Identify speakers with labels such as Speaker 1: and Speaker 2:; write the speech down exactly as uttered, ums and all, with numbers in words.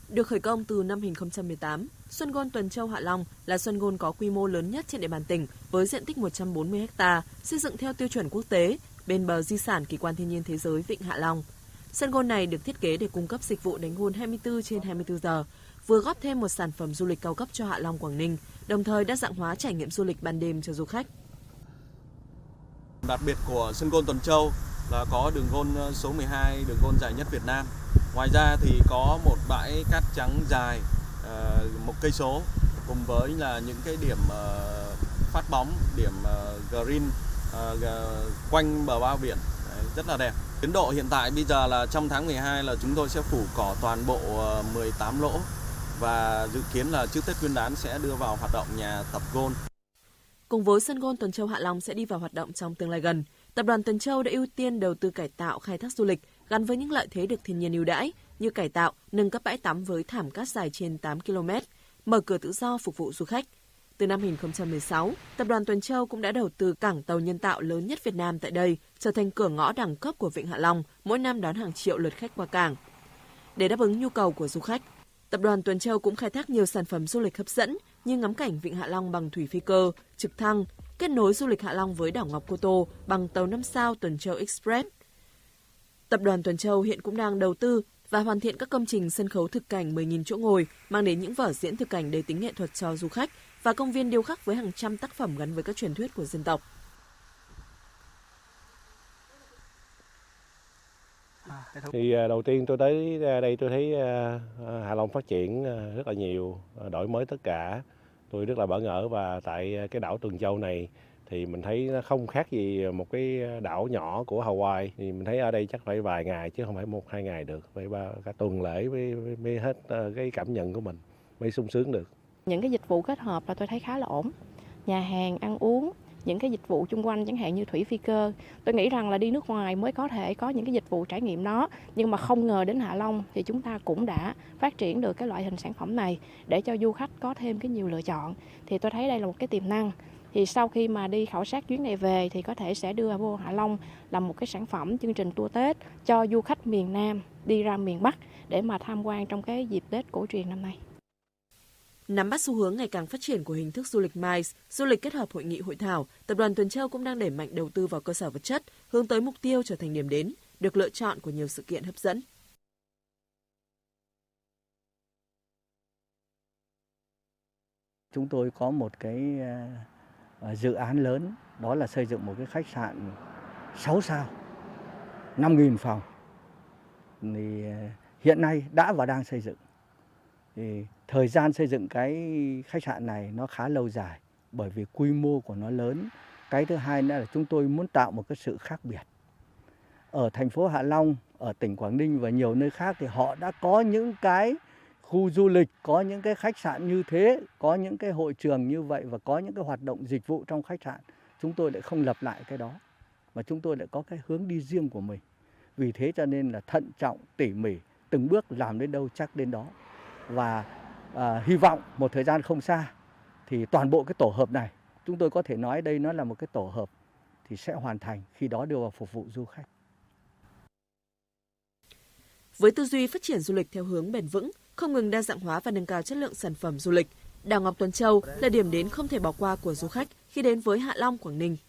Speaker 1: Được khởi công từ năm hai nghìn không trăm mười tám, Sun Gold Tuần Châu Hạ Long là Sun Gold có quy mô lớn nhất trên địa bàn tỉnh với diện tích một trăm bốn mươi héc ta, xây dựng theo tiêu chuẩn quốc tế, bên bờ di sản kỳ quan thiên nhiên thế giới Vịnh Hạ Long. Sun Gold này được thiết kế để cung cấp dịch vụ đánh gôn hai mươi tư trên hai mươi tư giờ, vừa góp thêm một sản phẩm du lịch cao cấp cho Hạ Long Quảng Ninh, đồng thời đa dạng hóa trải nghiệm du lịch ban đêm cho du khách.
Speaker 2: Đặc biệt của Sun Gold Tuần Châu là có đường gôn số mười hai, đường gôn dài nhất Việt Nam. Ngoài ra thì có một bãi cát trắng dài một cây số cùng với là những cái điểm phát bóng, điểm green quanh bờ bao biển rất là đẹp. Tiến độ hiện tại bây giờ là trong tháng mười hai là chúng tôi sẽ phủ cỏ toàn bộ mười tám lỗ và dự kiến là trước Tết Nguyên đán sẽ đưa vào hoạt động nhà tập golf.
Speaker 1: Cùng với Sun Gold Tuần Châu Hạ Long sẽ đi vào hoạt động trong tương lai gần, Tập đoàn Tuần Châu đã ưu tiên đầu tư cải tạo khai thác du lịch gắn với những lợi thế được thiên nhiên ưu đãi như cải tạo, nâng cấp bãi tắm với thảm cát dài trên tám ki lô mét, mở cửa tự do phục vụ du khách. Từ năm hai nghìn không trăm mười sáu, Tập đoàn Tuần Châu cũng đã đầu tư cảng tàu nhân tạo lớn nhất Việt Nam tại đây, trở thành cửa ngõ đẳng cấp của Vịnh Hạ Long, mỗi năm đón hàng triệu lượt khách qua cảng. Để đáp ứng nhu cầu của du khách, Tập đoàn Tuần Châu cũng khai thác nhiều sản phẩm du lịch hấp dẫn như ngắm cảnh Vịnh Hạ Long bằng thủy phi cơ, trực thăng, kết nối du lịch Hạ Long với đảo Ngọc Cô Tô bằng tàu năm sao Tuần Châu Express. Tập đoàn Tuần Châu hiện cũng đang đầu tư và hoàn thiện các công trình sân khấu thực cảnh mười nghìn chỗ ngồi, mang đến những vở diễn thực cảnh đầy tính nghệ thuật cho du khách và công viên điêu khắc với hàng trăm tác phẩm gắn với các truyền thuyết của dân tộc.
Speaker 3: Thì đầu tiên tôi tới đây tôi thấy Hạ Long phát triển rất là nhiều, đổi mới tất cả. Tôi rất là bỡ ngỡ và tại cái đảo Tuần Châu này thì mình thấy nó không khác gì một cái đảo nhỏ của Hawaii. Thì mình thấy ở đây chắc phải vài ngày chứ không phải một hai ngày được. Phải ba cả tuần lễ mới, mới hết cái cảm nhận của mình, mới sung sướng được.
Speaker 4: Những cái dịch vụ kết hợp là tôi thấy khá là ổn. Nhà hàng, ăn uống, những cái dịch vụ chung quanh chẳng hạn như thủy phi cơ. Tôi nghĩ rằng là đi nước ngoài mới có thể có những cái dịch vụ trải nghiệm đó. Nhưng mà không ngờ đến Hạ Long thì chúng ta cũng đã phát triển được cái loại hình sản phẩm này để cho du khách có thêm cái nhiều lựa chọn. Thì tôi thấy đây là một cái tiềm năng. Thì sau khi mà đi khảo sát chuyến này về thì có thể sẽ đưa vô Hạ Long làm một cái sản phẩm chương trình tour Tết cho du khách miền Nam đi ra miền Bắc để mà tham quan trong cái dịp Tết cổ truyền năm nay.
Speaker 1: Nắm bắt xu hướng ngày càng phát triển của hình thức du lịch MICE, du lịch kết hợp hội nghị hội thảo, Tập đoàn Tuần Châu cũng đang đẩy mạnh đầu tư vào cơ sở vật chất, hướng tới mục tiêu trở thành điểm đến, được lựa chọn của nhiều sự kiện hấp dẫn.
Speaker 5: Chúng tôi có một cái dự án lớn, đó là xây dựng một cái khách sạn sáu sao, năm nghìn phòng. Thì hiện nay đã và đang xây dựng. Thì thời gian xây dựng cái khách sạn này nó khá lâu dài bởi vì quy mô của nó lớn. Cái thứ hai nữa là chúng tôi muốn tạo một cái sự khác biệt. Ở thành phố Hạ Long, ở tỉnh Quảng Ninh và nhiều nơi khác thì họ đã có những cái khu du lịch, có những cái khách sạn như thế, có những cái hội trường như vậy và có những cái hoạt động dịch vụ trong khách sạn. Chúng tôi lại không lập lại cái đó mà chúng tôi lại có cái hướng đi riêng của mình. Vì thế cho nên là thận trọng, tỉ mỉ, từng bước làm đến đâu chắc đến đó. Và à, hy vọng một thời gian không xa thì toàn bộ cái tổ hợp này, chúng tôi có thể nói đây nó là một cái tổ hợp thì sẽ hoàn thành, khi đó đưa vào phục vụ du khách.
Speaker 1: Với tư duy phát triển du lịch theo hướng bền vững, không ngừng đa dạng hóa và nâng cao chất lượng sản phẩm du lịch, đảo Ngọc Tuần Châu là điểm đến không thể bỏ qua của du khách khi đến với Hạ Long, Quảng Ninh.